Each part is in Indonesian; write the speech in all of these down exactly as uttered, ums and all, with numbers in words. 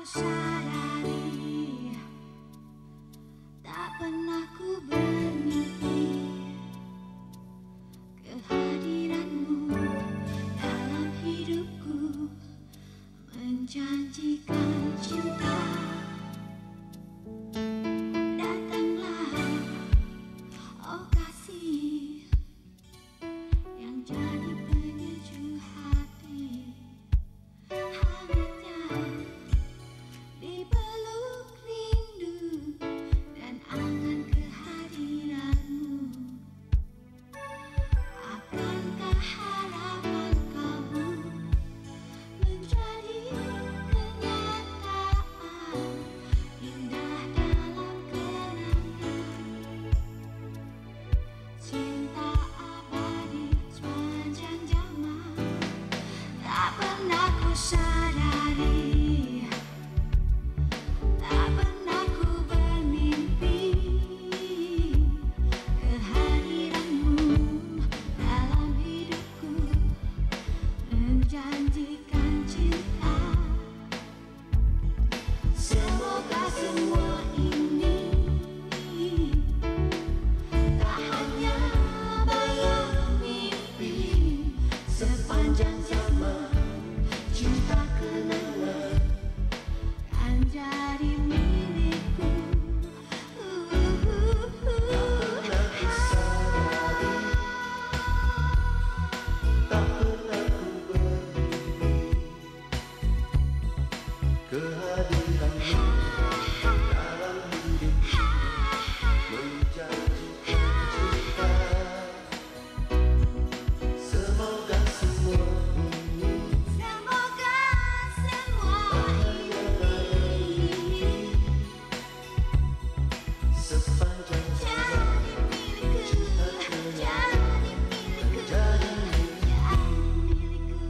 sadari, tak pernah ku bermimpi kehadiranmu dalam hidupku, menjanjikan cinta. Datanglah, oh kasih, yang jadi penyejuk hati. Hangatnya dipeluk rindu dan angan kehadiranmu. Akankah harapan kamu menjadi kenyataan, indah dalam kenangan, cinta abadi sepanjang zaman. Tak pernah ku sadari, tak pernah ku bermimpi kehadiranmu dalam hidupku, menjanjikan cinta. Semoga semua ini tak hanya bayang mimpi, sepanjang zaman cinta kenangan kan jadi milikku. Tak pernah ku bermimpi kehadiranmu dalam hidupku, menjanjikan cinta. Semoga semua ini Semoga semua ini sepanjang zaman jadi milikku, jadi milikku, jadi jadi milikku.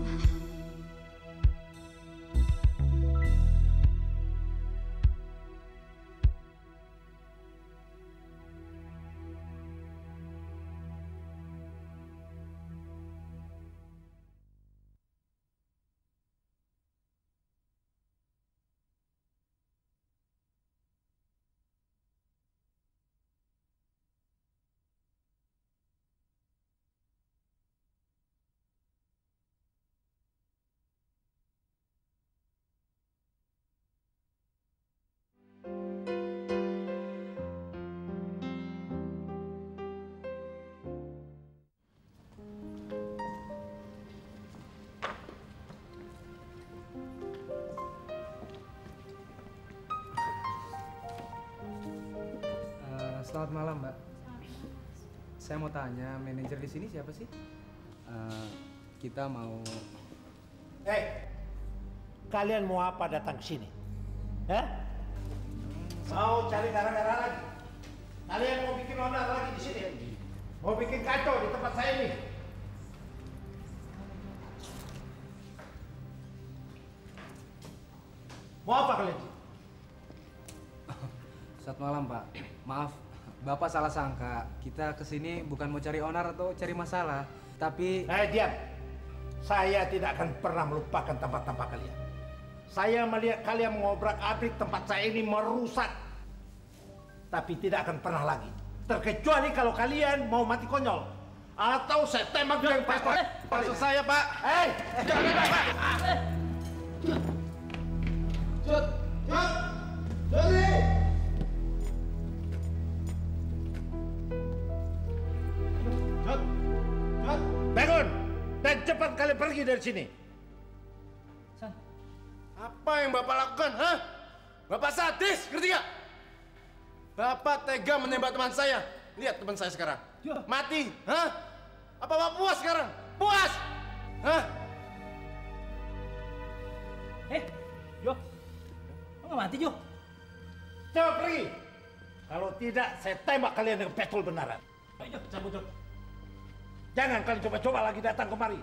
Eh, selamat malam, Mbak. Saya mau tanya, manajer di sini siapa sih? Eh, kita mau Eh, kalian mau apa datang ke sini? Hah? Mau cari gara-gara lagi? Kalian mau bikin onar lagi di sini? Mau bikin kacau di tempat saya ini? Mau apa kalian? Selamat malam, Pak. Maaf, Bapak salah sangka. Kita kesini bukan mau cari onar atau cari masalah, tapi Eh, diam. Saya tidak akan pernah melupakan tempat-tempat kalian. Saya melihat kalian mengobrak-abrik tempat saya ini merusak. Tapi tidak akan pernah lagi. Terkecuali kalau kalian mau mati konyol. Atau saya tembak yang pistol. maksud saya, Pak. Eh, jangan Pak. Jod, Jod, Jody. Jod, Jod, bangun dan cepat kalian pergi dari sini. Apa yang Bapak lakukan, hah? Bapak sadis, ngerti gak? Bapak tega menembak teman saya. Lihat teman saya sekarang. Mati, hah? Apa Bapak puas sekarang? Puas? Hah? Eh, Jo, lo nggak mati Jo? Cepat pergi. Kalau tidak, saya tembak kalian dengan pistol benaran. Ayo Jo, cabut Jo. Jangan kalian coba-coba lagi datang kemari.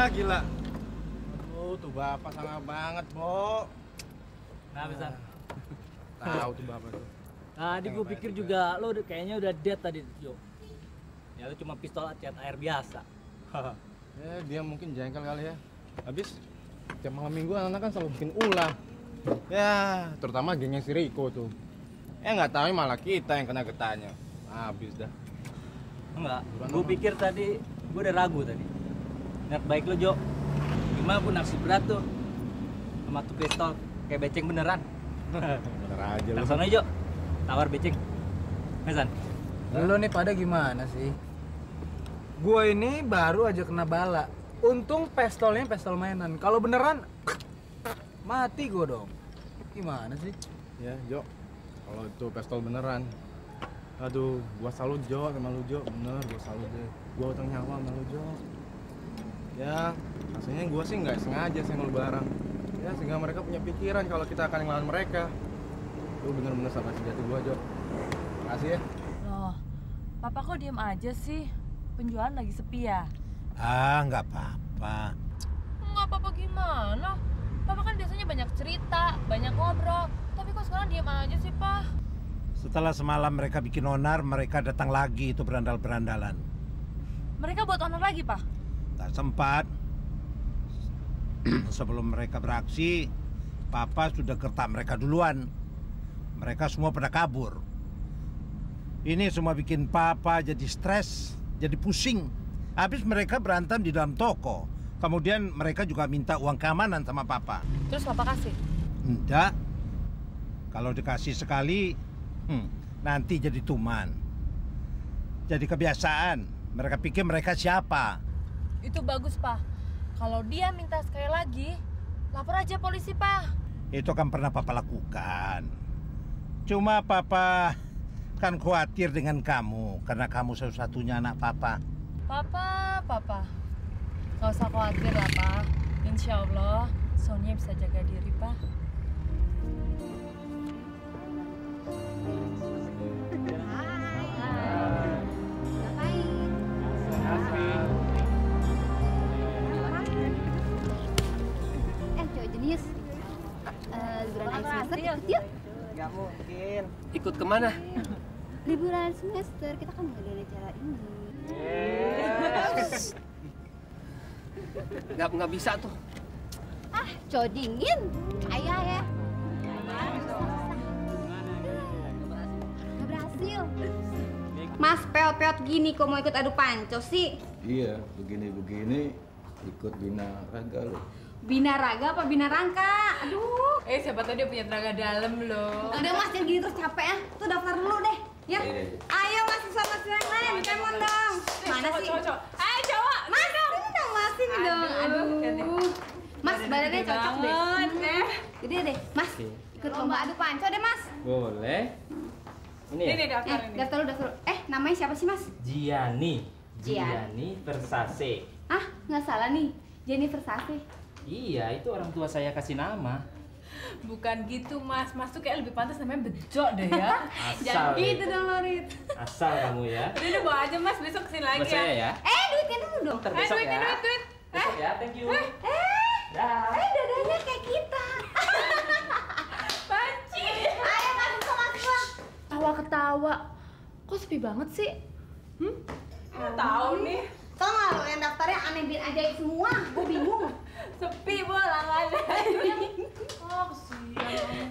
gila. Aduh, tuh bapak sangat banget, Bo. Nah, bisa. Tahu tuh bapak tuh. Tadi gue pikir juga lo udah- kayaknya udah dead tadi, Jo. Ya lu cuma pistol cat air biasa. Ya, dia mungkin jengkel kali ya. Habis tiap malam minggu anak-anak kan selalu bikin ulah. Ya, terutama gengnya si Riko tuh. Eh nggak tahu malah kita yang kena getahnya. Habis dah. Enggak, gue pikir tadi, gue udah ragu tadi. Niat baik lo, Jo. Gimana pun aksi berat tuh. Sama tuh pistol, kayak beceng beneran. Bener aja lu. Langsung aja, Jo. Tawar beceng. Mesan. Lo nih pada gimana sih? Gua ini baru aja kena bala. Untung pistolnya pistol mainan. Kalau beneran mati gua dong. Gimana sih? Ya, Jo. Kalau itu pistol beneran. Aduh, gua salut Jo sama lu Jo. Bener, gua salut deh. Gua utang nyawa sama lu Jo. Ya, rasanya gua sih nggak sengaja senggol barang. Ya, sehingga mereka punya pikiran kalau kita akan ngelawan mereka. Lu bener-bener sama sejati gua Jo. Makasih ya. Loh, Papa kok diem aja sih? Penjualan lagi sepi ya? Ah, nggak apa-apa. Nggak apa-apa gimana? Papa kan biasanya banyak cerita, banyak ngobrol. Tapi kok sekarang diem aja sih, Pak? Setelah semalam mereka bikin onar, mereka datang lagi itu berandal-berandalan. Mereka buat honor lagi, Pak? Tak sempat. Sebelum mereka beraksi, Papa sudah gertak mereka duluan. Mereka semua pada kabur. Ini semua bikin Papa jadi stres, jadi pusing. Habis mereka berantem di dalam toko. Kemudian mereka juga minta uang keamanan sama Papa. Terus Papa kasih? Enggak. Kalau dikasih sekali, hmm, nanti jadi tuman. Jadi kebiasaan. Mereka pikir mereka siapa. Itu bagus, Pak. Kalau dia minta sekali lagi, lapor aja polisi, Pak. Itu kan pernah Papa lakukan. Cuma Papa kan khawatir dengan kamu. Karena kamu satu-satunya anak Papa. Papa, Papa. Nggak usah khawatir lah, Pak. Insya Allah, Sonia bisa jaga diri, Pak. Eh, cowok jenius. Eh, liburan akhir semester ikut yuk. Gak mungkin. Ikut kemana? Liburan semester, kita kan nggak ada acara ini. Nggak, nggak bisa tuh. Ah, cowok dingin. Kaya ya. Nggak berhasil. Mas, peot-peot gini kok mau ikut adu panco sih? Iya, begini-begini ikut bina raga lo. Bina raga apa bina rangka? Aduh. Eh, siapa tahu dia punya tenaga dalam loh. Udah mas, jangan gini terus capek ya. Tuh daftar dulu deh, ya. Iya. Ayo mas, sama yang lain, kemon dong. Mana Cowok, sih? cowok, cowok. Hai, cowok. Mas, sini dong mas, sini dong. Aduh. Mas, badannya cocok deh. deh. Jadi deh, mas, ikut lomba adu panco deh mas. Boleh. Ini ya? Ini daftar Eh, ini. daftar dulu, daftar dulu. Eh, namanya siapa sih mas? Gianni, Gian. Gianni Versace. Ah, nggak salah nih, Jennifer Sase. Iya, itu orang tua saya kasih nama. Bukan gitu, Mas. Mas tuh kayak lebih pantas namanya Bejo deh ya. Asal, Gitu dong Lorit. asal kamu ya. Udah, udah bawa aja Mas, besok kesini lagi Buat saya ya. ya. Eh, duitnya dulu dong. Ntar Eh, besok duit, ya. duit, duit. Besok ya, thank you. Eh, Dah. eh dadanya kayak kita. Panci. Ayo masuk sama gua. Tawa-ketawa. Kok sepi banget sih? Hmm? Nggak tahu nih. Tau nggak lo yang daftarnya aneh bin ajaib semua? Gue bingung. Sepi bola nggak ada. Oh, kesian.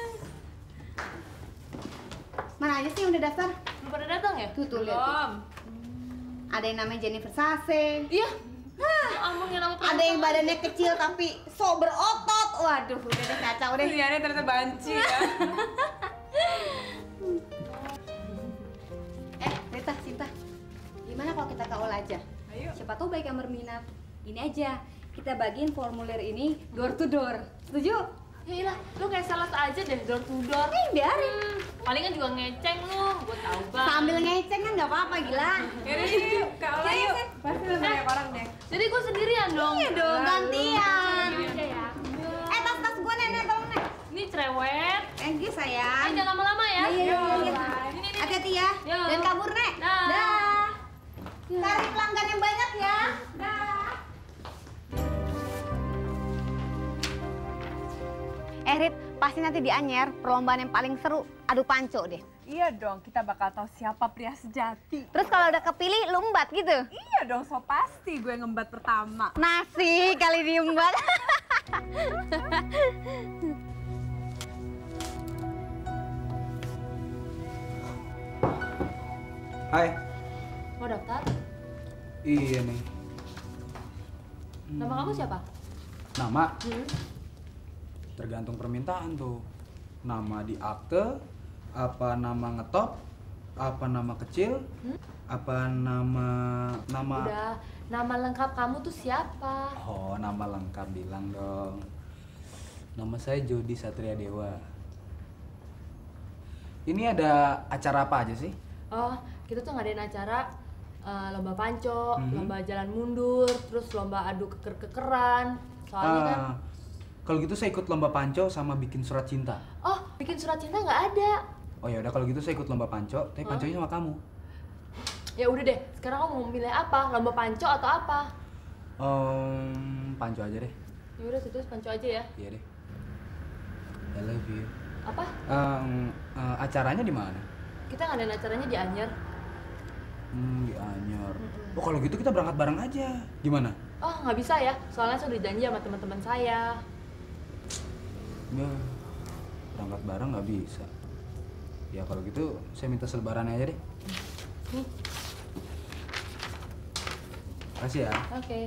Mana aja sih yang udah daftar? Belum pada datang ya? Tuh, tuh, lihat tuh. Belum. Ada yang namanya Jennifer Sase. Iya. Ya ampun, yang nama Ada yang badannya kecil tapi sok berotot. Waduh, udah deh kacau deh. Kesiannya ternyata banci ya. Eh, Rita, Sinta. Gimana kalau kita kaul aja? Ayo. Siapa tahu baik yang berminat. Gini aja, kita bagiin formulir ini door to door. Setuju? Ya ilah, lu kayak sales aja deh, door to door. Eh, biarin. Palingan juga ngeceng lu, gua tahu banget. Sambil ngeceng kan nggak apa-apa, gila. Yaudah, yuk, Kak Ola yuk. Pasti lebih banyak orang deh. Jadi gua sendirian dong. Iya dong, gantian. Sendiri aja ya. Eh, tas-tas gue nenek, tolong nek. Ini cerewet. Eh, Gi, Eh, sayang. jangan lama-lama ya. Iya, iya, iya. Ini, ini, Hati-hati ya. Yo. Dan kabur, Nek. Dah. Dah. Cari pelanggan yang banyak ya. Dah. Eh Rit, pasti nanti di Anyer perlombaan yang paling seru adu panco deh. Iya dong, kita bakal tahu siapa pria sejati. Terus kalau udah kepilih lu embat gitu? Iya dong, so pasti gue ngembat pertama. Nasi kali diembat. Hai. Mau daftar? Iya nih. Nama kamu siapa? Nama? Hmm? Tergantung permintaan tuh. Nama di akte, apa nama ngetop, apa nama kecil, Hmm? apa nama nama. Udah, nama lengkap kamu tuh siapa? Oh, nama lengkap bilang dong. Nama saya Jody Satria Dewa. Ini ada acara apa aja sih? Oh, kita tuh ngadain acara uh, lomba panco, Mhm. lomba jalan mundur, terus lomba adu keker-kekeran. Soalnya kan, Ah, kalau gitu saya ikut lomba panco sama bikin surat cinta. oh bikin surat cinta nggak ada. Oh ya udah kalau gitu saya ikut lomba panco, tapi Hah? panconya sama kamu. Ya udah deh, sekarang kamu mau milih apa? Lomba panco atau apa? Um, panco aja deh. Ya udah, situ panco aja ya. Iya deh. I love you. Apa? Um, uh, acaranya di mana? Kita ngadain acaranya di Anyer. Hmm, di Anyer. Mm-mm. Oh kalau gitu kita berangkat bareng aja. Gimana? Oh nggak bisa ya, soalnya saya udah janji sama teman-teman saya. Ya, berangkat bareng nggak bisa. Ya kalau gitu saya minta selebarannya aja deh. Nih, Makasih ya. oke.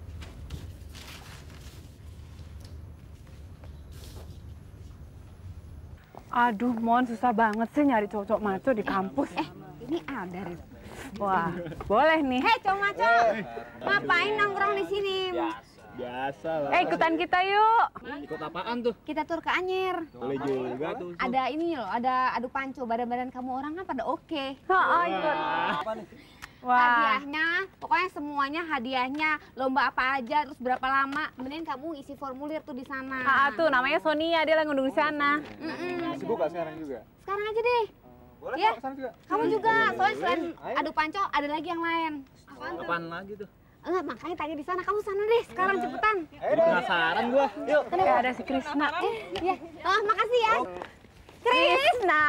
Aduh, Mon, susah banget sih nyari cowok-cowok maco di kampus. Eh, ini ada Rit. Wah, boleh nih. Hei cowok maco, ngapain nongkrong di sini? Biasa lah. Eh, ikutan kita yuk. Ikut apaan tuh? Kita tur ke Anyer. Boleh juga tuh. Ada ini loh, ada adu panco. Badan-badan kamu orang kan pada oke. Ha, ikut. Wah, Hadiahnya, pokoknya semuanya hadiahnya. Lomba apa aja, terus berapa lama. Mending kamu isi formulir tuh di sana. ha, tuh namanya Sonia, dia lagi ngundung di sana. Mm-mm. Sibuk gak sekarang juga? Sekarang aja deh. Boleh Ya. kok, kesana juga. Kamu juga, soalnya selain Ayo. adu panco, ada lagi yang lain. Apaan tuh? Apaan lagi tuh? Enggak, makanya tanya di sana. Kamu sana deh, sekarang cepetan. Jadi penasaran gua. Yuk. Kayak ada si Krisna. Eh, iya. Oh, makasih ya. Krisna.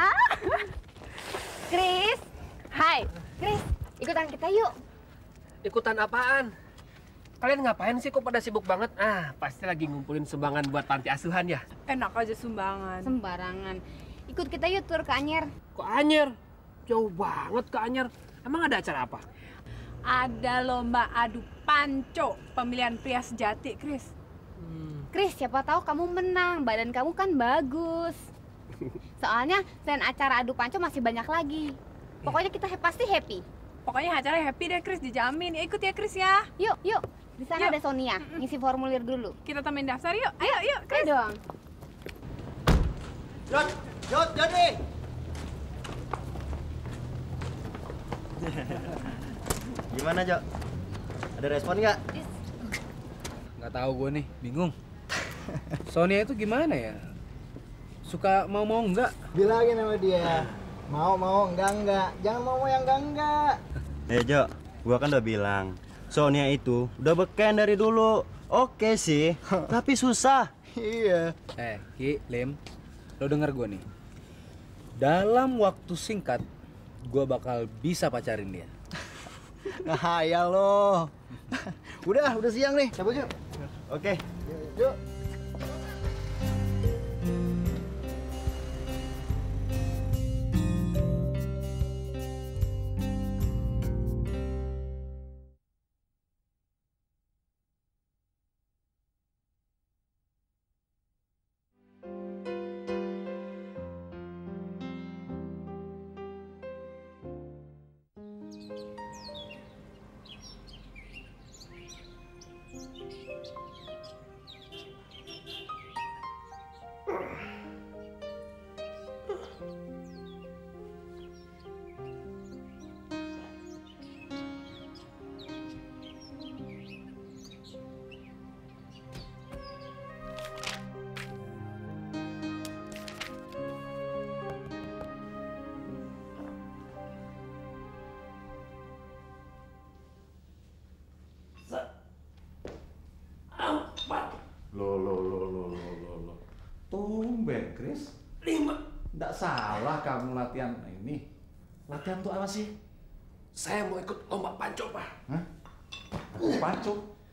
Kris. Hai. Kris, ikutan kita yuk. Ikutan apaan? Kalian ngapain sih kok pada sibuk banget? Ah, pasti lagi ngumpulin sumbangan buat panti asuhan ya? Enak aja sumbangan. Sembarangan. Ikut kita yuk tur ke Anyer. Kok Anyer? Jauh banget ke Anyer. Emang ada acara apa? Ada lomba adu panco, pemilihan pria sejati, Kris. Kris, siapa tahu kamu menang. Badan kamu kan bagus. Soalnya selain acara adu panco masih banyak lagi. Pokoknya kita he- pasti happy. Pokoknya acara happy deh, Kris, dijamin. Ya, ikut ya, Kris ya. Yuk, yuk. Di sana Yuk. ada Sonia. Ngisi formulir dulu. Kita temen daftar yuk. Ayo, yuk, Ayo Kris. dong. Jod, Jod, Jody. Gimana, Jok? Ada respon nggak? Nggak tahu gue nih, bingung. Sonia itu gimana ya? Suka mau-mau enggak? Bilangin sama dia. Mau, mau, enggak, enggak. Jangan mau, mau yang enggak, enggak. Eh Jo, gua kan udah bilang Sonia itu udah beken dari dulu. Oke sih, tapi susah. Iya. Eh, Ki, Lim, lo denger gue nih. Dalam waktu singkat, gue bakal bisa pacarin dia. Nah, ya lo. Udah, udah siang nih. Cabut yuk. Oke. Yuk. salah kamu latihan ini. Latihan untuk apa sih? Saya mau ikut lomba panco, Pak. Hah? Aku panco?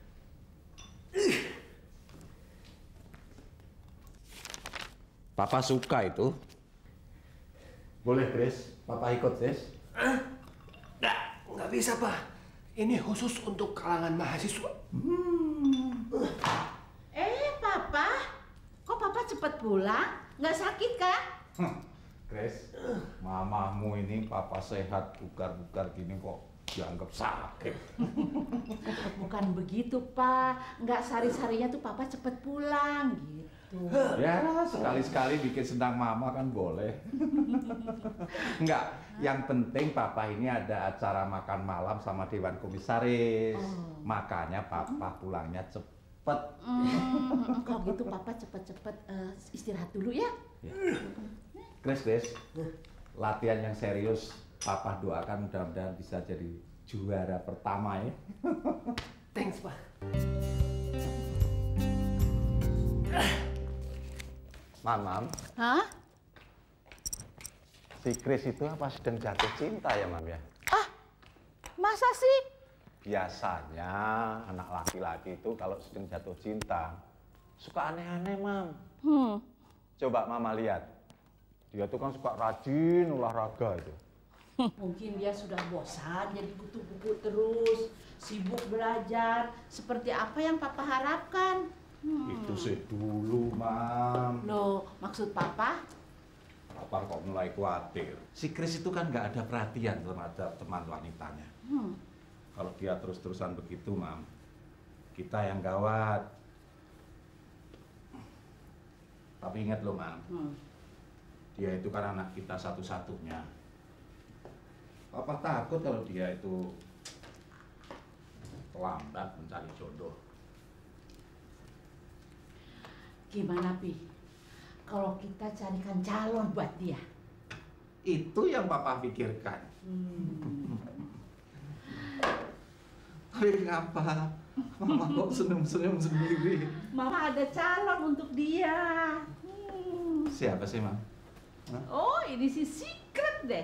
Papa suka itu. Boleh, Chris. Papa ikut, Chris. Nggak, nggak bisa, Pak. Ini khusus untuk kalangan mahasiswa. Hmm. Eh, Papa. Kok Papa cepet pulang? Nggak sakit, Kak? Chris, mamamu ini Papa sehat, bugar-bugar gini kok dianggap sakit. Bukan begitu, Pak. Nggak sehari-harinya tuh Papa cepet pulang, gitu. Ya, sekali-sekali bikin senang mama kan boleh. Enggak, yang penting Papa ini ada acara makan malam sama Dewan Komisaris. Oh. Makanya Papa pulangnya cepet. Hmm, kalau gitu Papa cepet-cepet uh, istirahat dulu ya. Ya. Chris, Chris, latihan yang serius, Papa doakan mudah-mudahan bisa jadi juara pertama ya. Thanks, Pak. Mam, Mam. Hah? Si Chris itu apa sedang jatuh cinta ya, Mam ya? Ah, masa sih? Biasanya anak laki-laki itu kalau sedang jatuh cinta suka aneh-aneh, Mam. Hmm. Coba Mama lihat. Dia tuh kan suka rajin olahraga itu. Mungkin dia sudah bosan jadi kutu-kutu terus, sibuk belajar. Seperti apa yang Papa harapkan? Hmm. Itu sih dulu, Mam. Loh, maksud Papa? Papa kok mulai khawatir. Si Chris itu kan nggak ada perhatian terhadap teman wanitanya. Hmm. Kalau dia terus-terusan begitu, Mam, kita yang gawat. Tapi ingat loh, Mam. Hmm. Dia itu kan anak kita satu-satunya. Papa takut kalau dia itu terlambat mencari jodoh. Gimana, Pi? Kalau kita carikan calon buat dia? Itu yang Papa pikirkan. Hmm. Tapi ngapa? Mama kok senyum-senyum sendiri? Mama ada calon untuk dia. Hmm. Siapa sih, Mam? Hah? Oh, ini sih secret deh.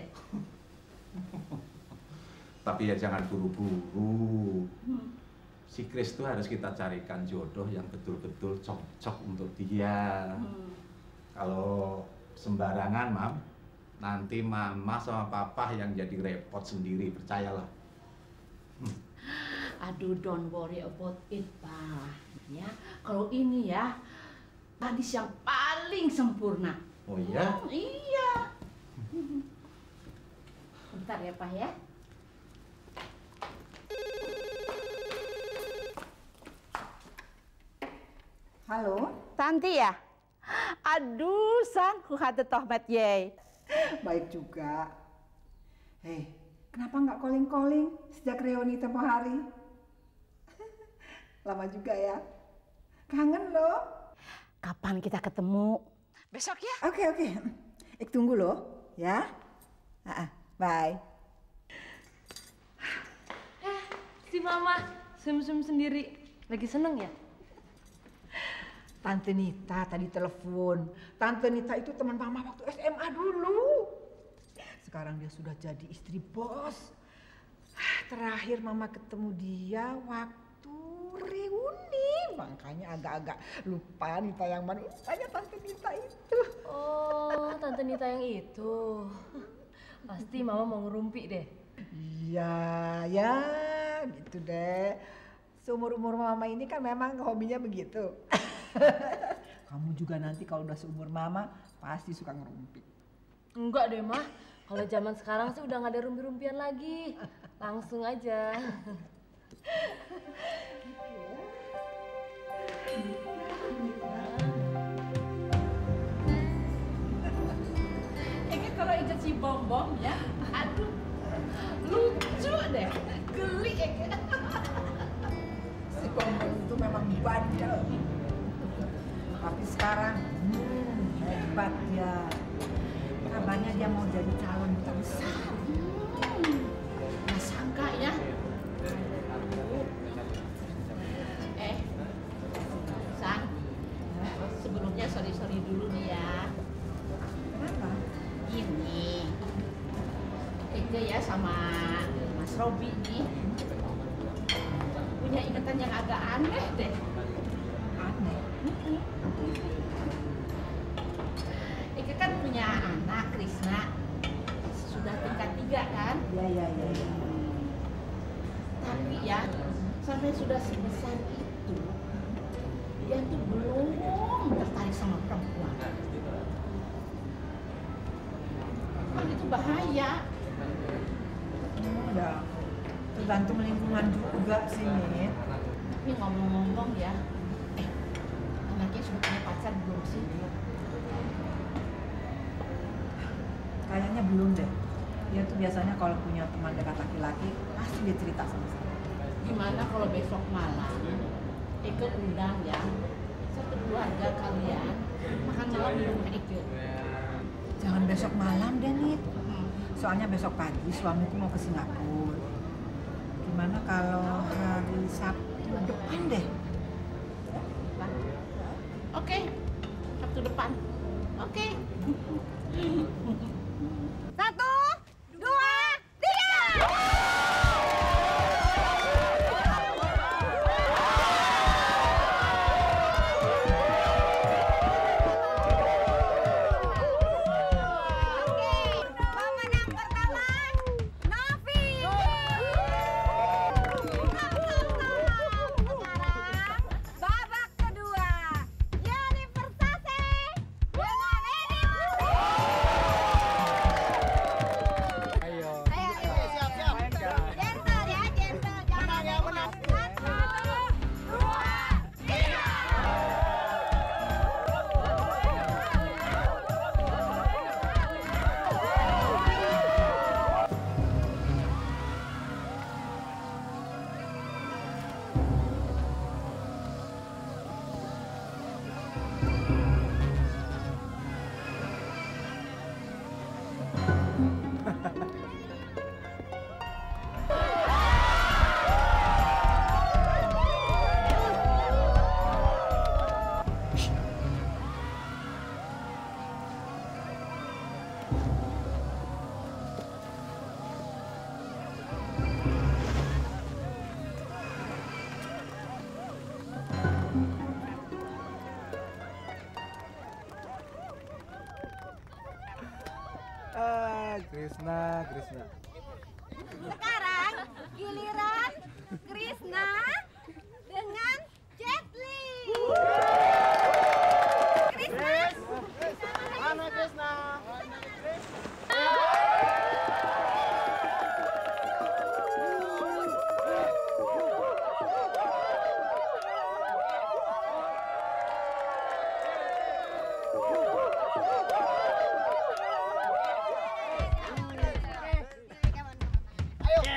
Tapi ya jangan buru-buru. Hmm. Si Chris itu harus kita carikan jodoh yang betul-betul cocok untuk dia. Hmm. Kalau sembarangan, Mam, nanti Mama sama Papa yang jadi repot sendiri, percayalah. Hmm. Aduh, don't worry about it, Pak. Ya, kalau ini ya, gadis yang paling sempurna. Oh iya? Hmm, iya. Bentar ya, Pak ya. Halo? Tanti ya? Aduh, sang, ku hati tohmet ye. Baik juga. Hei, kenapa nggak calling-calling sejak reuni tempo hari? Lama juga ya. Kangen loh. Kapan kita ketemu? Besok ya? Oke, oke. Ik tunggu loh, ya. Ah, bye. Eh, si Mama senyum-senyum sendiri. Lagi seneng ya? Tante Nita tadi telepon. Tante Nita itu teman Mama waktu S M A dulu. Sekarang dia sudah jadi istri bos. Terakhir Mama ketemu dia waktu reuni. Makanya agak-agak lupa Nita yang mana. Tanya Tante Nita itu. Oh, Tante Nita yang itu. Pasti Mama mau ngerumpi deh. Iya, ya gitu deh. Seumur-umur Mama ini kan memang hobinya begitu. Kamu juga nanti kalau udah seumur Mama pasti suka ngerumpi. Enggak deh, Mah. Kalau zaman sekarang sih udah nggak ada rumpi-rumpian lagi. Langsung aja. Ini kalau ingat si Bom-Bom ya, aduh, lucu deh, geli ya. Si Bom-Bom itu memang bandel. Tapi sekarang, hmm, hebat ya. Kabarnya dia mau jadi calon duta besar. Hmm, nggak sangka ya. Eh, Sang, sebelumnya sorry-sorry dulu nih ya. Kenapa? Robi nih punya ingatan yang agak aneh deh. Aneh? Ika kan punya anak, Krisna. Sudah tingkat tiga kan? Iya, iya, iya. Ya. Tapi ya, sampai sudah sebesar itu, dia tuh belum tertarik sama perempuan. Kan itu bahaya. Oh, ya. Tergantung lingkungan juga sih, Mit. Tapi ngomong-ngomong ya, eh, anaknya sudah punya pacar belum sih? Kayaknya belum deh. Dia tuh biasanya kalau punya teman dekat laki-laki, pasti dia cerita sama saya. Gimana kalau besok malam Ike undang ya satu keluarga kalian makan malam di rumah Ike? Jangan besok malam deh, Nit. Soalnya besok pagi suamiku mau ke Singapura. Gimana kalau hari Sabtu depan deh? Oke, Sabtu depan. Oke. Satu, dua, tiga. Pemenang pertama, Novi. Sekarang babak kedua, Jennifer Sase dengan Edi Murti. Ayo. Ayo, ayo, siap, siap. Gentle ya, gentle. Jangan yang menang. Satu, dua, tiga. Ah, Krisna, Krisna. Sekarang giliran Krisna dengan Jet Li. Krisna. Mana Krisna? Ayo.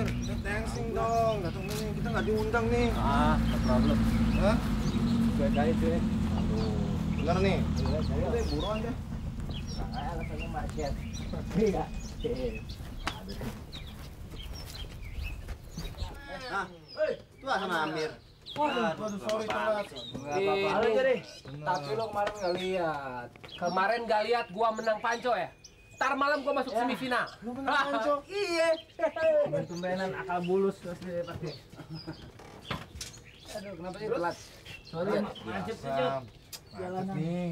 Dancing dong, datang nih, kita nggak diundang nih. Ah, no problem. Hah? Cuek aja cuek. Aduh, bener nih. Udah, buruan deh. Nah, alasannya market. Iya. Nah, itu sama Amir. Waduh, waduh, sorry telat. Enggak apa-apa. Halo jadi. Tapi lo kemarin nggak lihat. Kemarin nggak lihat gua menang Panco ya? Ntar malam gua masuk semifinal. Lu menang Panco? Iya. Tumben-tumbenan akal bulus pasti pasti. Aduh, kenapa sih telat? Sorry ya. Macet sih, Jok. Jalanan. nih.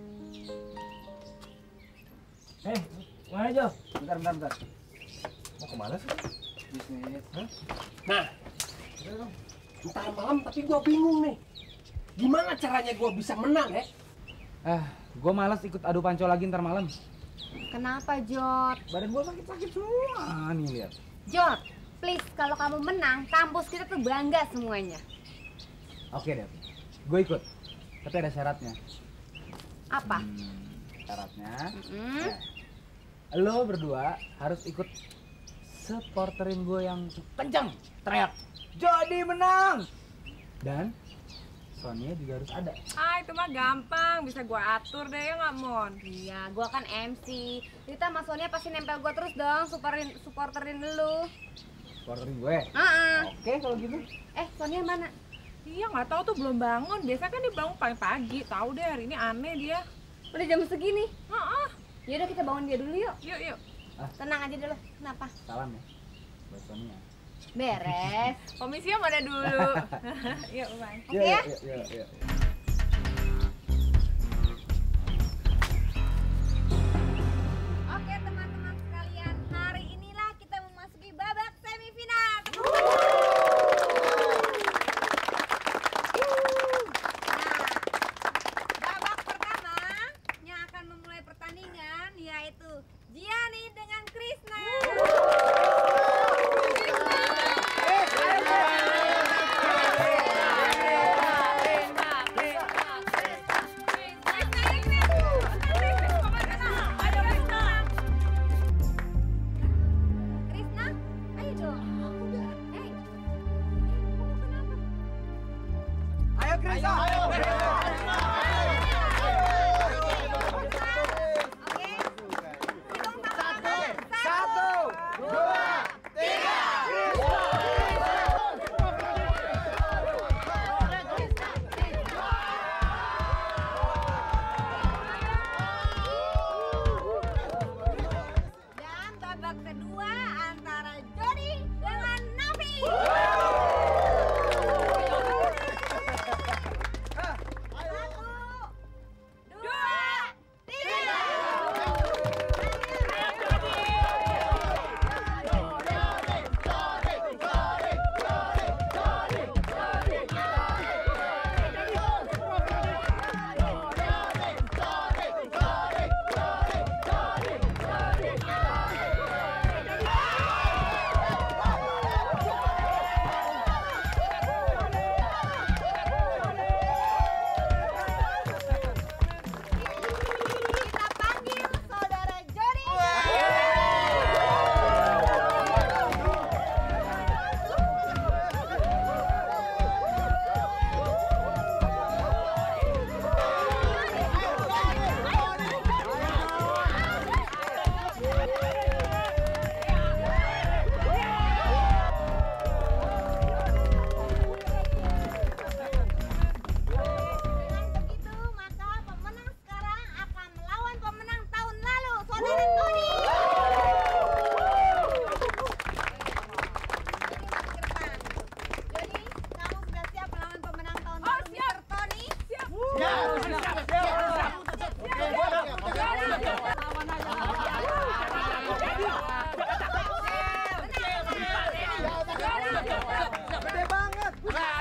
Eh, mana Jo? Bentar, bentar, bentar. Mau kemana sih? Bisnis. Nah, ntar malam tapi gua bingung nih. Gimana caranya gua bisa menang ya? Eh, gua malas ikut adu panco lagi ntar malam. Kenapa, Jot? Badan gua sakit-sakit semua nih lihat. Jot, please kalau kamu menang, kampus kita tuh bangga semuanya. Oke deh, gue ikut. Tapi ada syaratnya. Apa? Hmm, syaratnya, Mm-hmm. eh, lo berdua harus ikut supporterin gue yang kencang, teriak. Jadi menang. Dan Sonia juga harus ada. Ah, itu mah gampang, bisa gua atur deh ya nggak Mon? Iya, gua kan M C. Rita sama Sonia pasti nempel gua terus dong, supporterin, supporterin lu. Supporterin gue. Heeh. Oke kalau gitu. Eh, Sonia mana? Iya nggak tahu tuh belum bangun. Biasanya kan dia bangun paling pagi. Tahu deh hari ini aneh dia. Udah jam segini. Heeh. Yaudah kita bangun dia dulu yuk. Yuk yuk. Ah. Tenang aja dulu. Kenapa? Salam ya buat Sonia. Beres. Komisinya mana dulu? Yuk, bye. Oke ya? Yuk, yuk, yuk. Oke teman-teman sekalian, hari inilah kita memasuki babak semifinal. Nah, babak pertama yang akan memulai pertandingan yaitu Gianni dengan Krishna. Krishna, ayo dong. Hey, Ayo Krishna. Ayo. Satu, dua, tiga. Dan babak kedua antara Jody dengan Nafi. Kita panggil saudara Jody. Dengan begitu, maka pemenang sekarang akan melawan pemenang tahun lalu, saudara Tony. Jadi, kamu sudah siap melawan pemenang tahun lalu, mister Tony? Siap. Gede banget.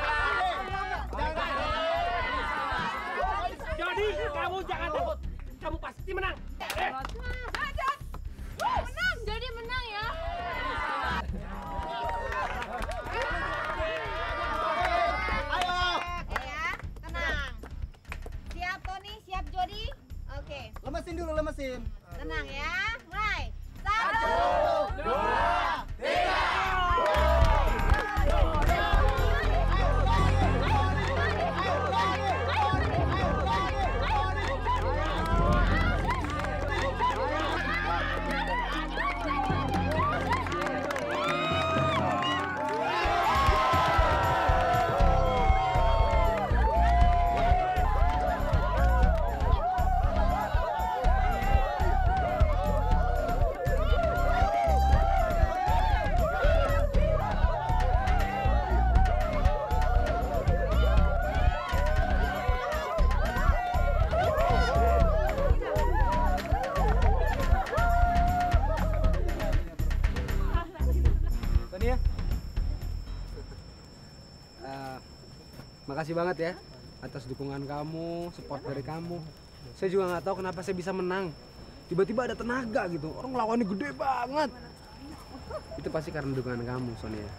Jadi kamu jangan takut. Kamu pasti menang. Eh, Menang, jadi menang ya. Oke ya, tenang. Siap Tony, siap Jody? Oke, Lemesin dulu, lemesin. tenang ya. Mulai. Satu, dua, tiga. makasih banget ya atas dukungan kamu, support dari kamu. Saya juga nggak tahu kenapa saya bisa menang. Tiba-tiba ada tenaga gitu, orang lawannya gede banget. Itu pasti karena dukungan kamu, Sonia.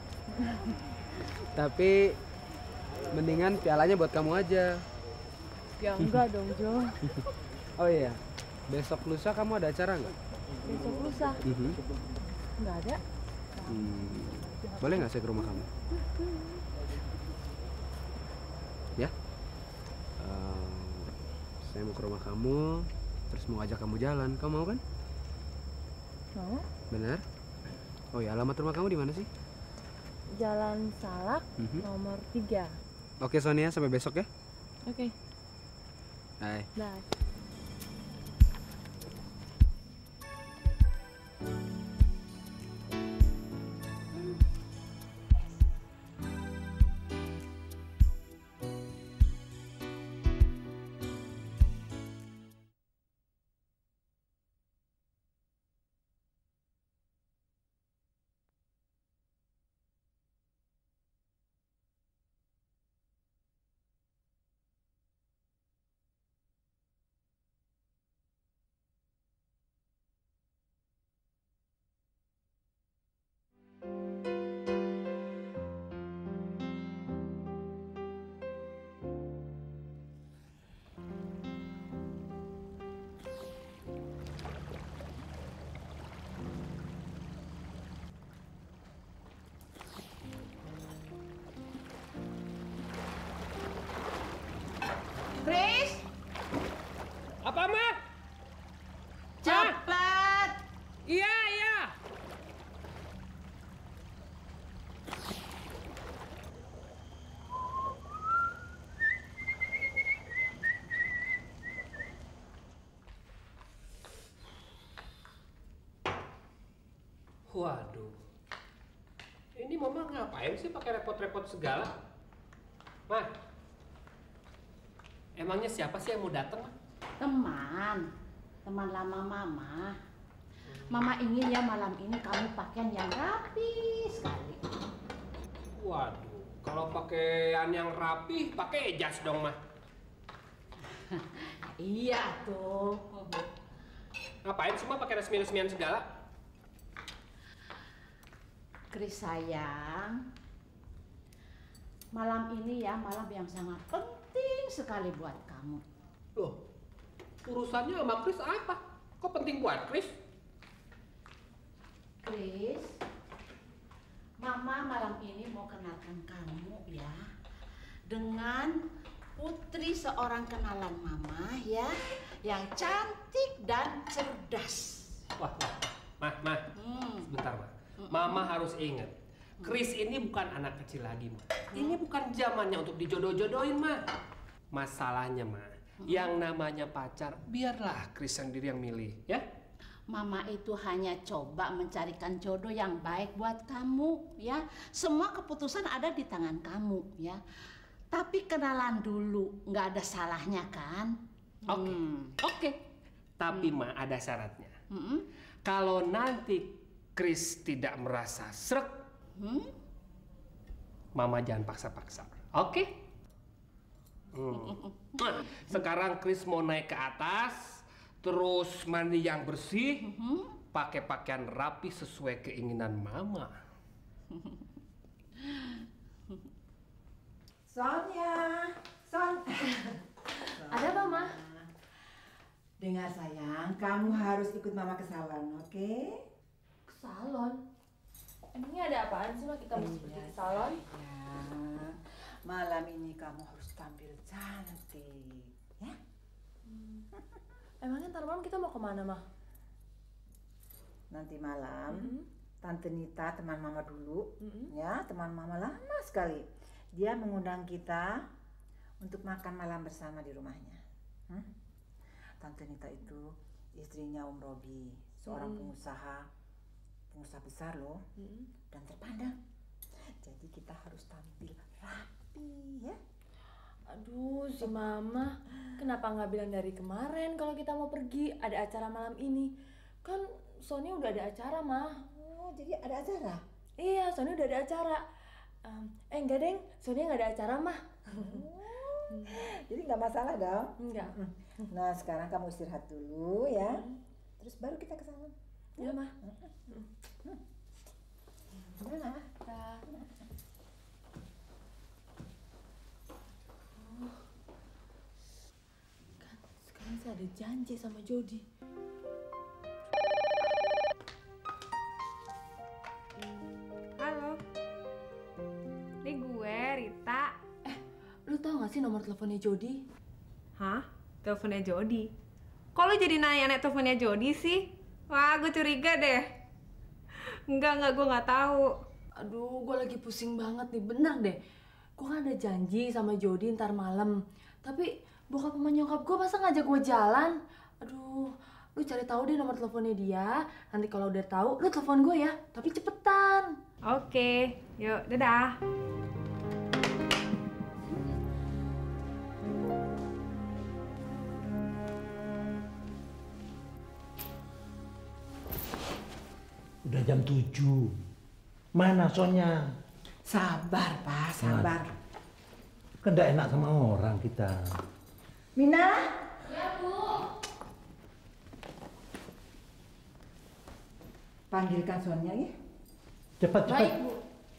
Tapi mendingan pialanya buat kamu aja. Ya enggak dong, Jo. Oh iya, besok lusa kamu ada acara nggak? Besok lusa? Mhm. Nggak ada. Hmm, boleh nggak saya ke rumah kamu? Ya? Um, saya mau ke rumah kamu, terus mau ajak kamu jalan. Kamu mau kan? Mau? Benar? Oh ya, alamat rumah kamu di mana sih? Jalan Salak, Mhm. nomor tiga. Oke Sonia, sampai besok ya. Oke. Bye. Bye. Chris? Apa, Ma? Cepat! Iya, iya. Waduh. Ini Mama ngapain sih pakai repot-repot segala? Ma, emangnya siapa sih yang mau datang? Teman, teman lama Mama. Mama ingin ya malam ini kamu pakaian yang rapi sekali. Waduh, kalau pakaian yang rapi, pakai jas dong, Ma. Iya tuh. Ngapain semua pakai resmi-resmian segala? Chris sayang, malam ini ya malam yang sangat penting sekali buat kamu. Loh, urusannya sama Chris apa? Kok penting buat Chris? Chris, Mama malam ini mau kenalkan kamu ya dengan putri seorang kenalan Mama ya, yang cantik dan cerdas. Wah, wah, Ma, Ma, Hmm. sebentar, Ma. Mama harus ingat, Chris ini bukan anak kecil lagi, Ma. Ini bukan zamannya untuk dijodoh-jodohin, Ma. Masalahnya, Ma, yang namanya pacar, biarlah Chris sendiri yang milih, ya? Mama itu hanya coba mencarikan jodoh yang baik buat kamu ya. Semua keputusan ada di tangan kamu ya. Tapi kenalan dulu, nggak ada salahnya kan? Oke, Hmm. oke. Tapi Ma, ada syaratnya. Hmm. Kalau nanti Chris tidak merasa srek, Hmm? Mama jangan paksa-paksa, oke? Hmm. Nah, sekarang Chris mau naik ke atas, terus mandi yang bersih, pakai pakaian rapi sesuai keinginan Mama. Sonia, Son. Ada apa, Ma? Dengar sayang, kamu harus ikut Mama ke salon, oke? Ke salon? Emangnya ada apaan sih, Ma? Kita mesti pergi ke salon? Ya, malam ini kamu harus tampil cantik, ya? Hmm. Emangnya ntar malam kita mau kemana, Ma? Nanti malam, Mm-hmm. Tante Nita teman Mama dulu, Mm-hmm. ya, teman Mama lama sekali. Dia mengundang kita untuk makan malam bersama di rumahnya. Hmm? Tante Nita itu istrinya Om Robi, seorang Mm-hmm. pengusaha, pengusaha besar loh, Mm-hmm. dan terpandang. Jadi kita harus tampil rapi, ya. Aduh, si Mama, kenapa nggak bilang dari kemarin kalau kita mau pergi ada acara malam ini? Kan Sonia udah ada acara, Ma. Oh, jadi ada acara? Iya, Sonia udah ada acara. Um, eh enggak, Deng. Sonia nggak ada acara, Ma. Jadi nggak masalah dong? Enggak. Nah sekarang kamu istirahat dulu ya. Terus baru kita ke salon. Ya, Ma. Gimana? Oh. Kan sekarang saya ada janji sama Jody. Halo. Ini gue, Rita. Eh, lu tau gak sih nomor teleponnya Jody? Hah? Teleponnya Jody? Kok lu jadi nanya-nanya teleponnya Jody sih? Wah, gue curiga deh. Enggak, enggak, gue nggak tahu. Aduh, gue lagi pusing banget nih, bener deh. Gue kan ada janji sama Jody ntar malam. Tapi bokap sama nyokap gue masa ngajak gue jalan? Aduh, lu cari tahu deh nomor teleponnya dia. Nanti kalau udah tahu, lu telepon gue ya. Tapi cepetan. Oke, yuk, dadah. Udah jam tujuh. Mana Sonya? Sabar, Pak, sabar. Kan gak enak sama orang kita. Mina? Ya, Bu. Panggilkan Sonya ya. Cepat, cepat. Baik, Bu.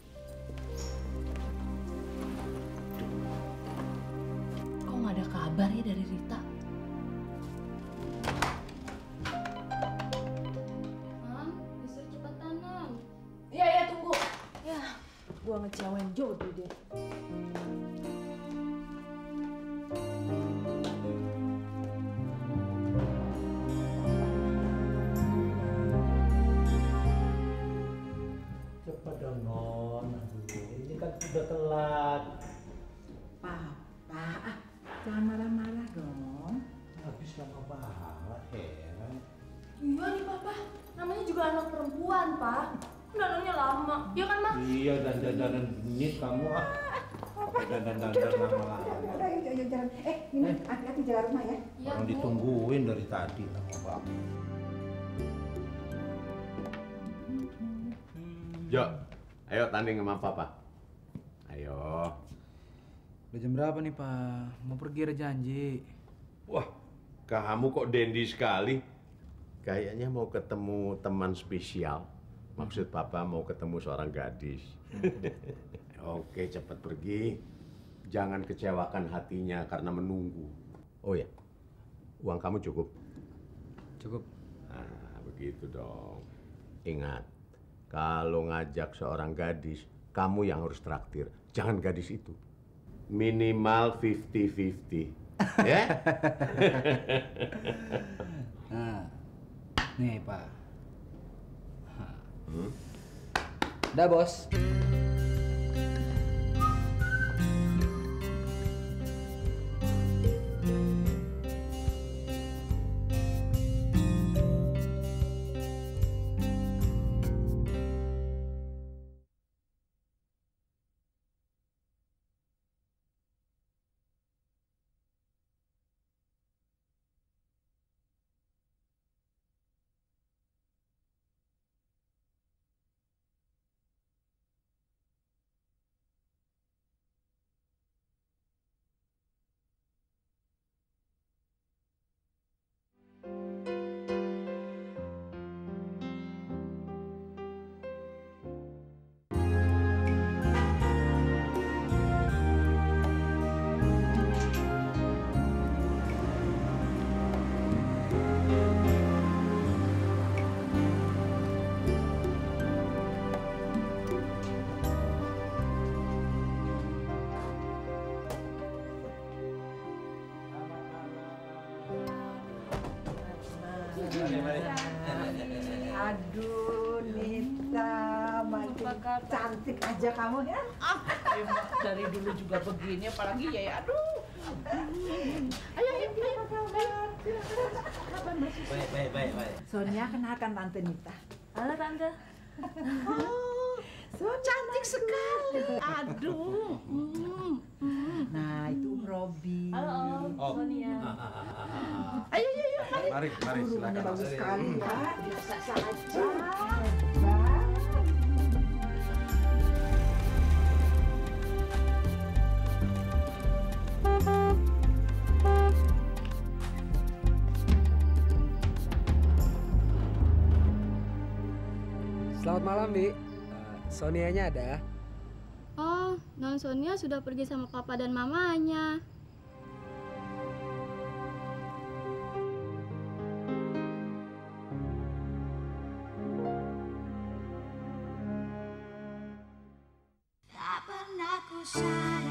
Kok nggak ada kabar ya dari Rita? Mam, disuruh cepetan, Mam. Iya, iya, tunggu. Ya, gua ngecewain Jody deh. Cepat dong, Non. Aduh, ini kan sudah telat. Papa, ah, jangan marah-marah dong. Habis lama banget, heran. Iya nih, Papa. Namanya juga anak perempuan, Pak. Dandannya lama. Iya kan, Ma? Iya, dandan-dandan genit kamu ah. Pakai dandan-dandan lama-lama. Udah, yuk, yuk, jalan. Eh, Mina, hati-hati jaga rumah ya. Iya, Orang Bu. ditungguin dari tadi sama Bapak. Jo, ayo tanding sama papa. Ayo. Udah jam berapa nih, Pak? Mau pergi ada janji. Wah, kamu kok dandy sekali. Kayaknya mau ketemu teman spesial. Maksud papa mau ketemu seorang gadis. Oke, cepat pergi. Jangan kecewakan hatinya karena menunggu. Oh ya, uang kamu cukup? Cukup. Nah, begitu dong. Ingat, kalau ngajak seorang gadis, kamu yang harus traktir. Jangan gadis itu. Minimal fifty fifty. Ya? Nah, nih, Pak. Hmm? Dah, Bos. Aduh, Nita, makin cantik aja kamu ya. Emang dari dulu juga begini, apalagi ya, ya aduh. Ayo, ayo, ayo. Baik, baik, baik, baik. Sonia, kenalkan Tante Nita. Halo, Tante. Oh, cantik sekali. Aduh. Hmm, hmm. Nah, itu Robi. Halo, Om. Oh. Sonia. Ayo, ayo, ayo. Mari. Mari, mari, Rumahnya silakan. bagus sekali ya. Biasa saja. Selamat malam, Bi. Uh, Sonianya ada? Oh, Non Sonia sudah pergi sama papa dan mamanya. Tak pernah ku sadar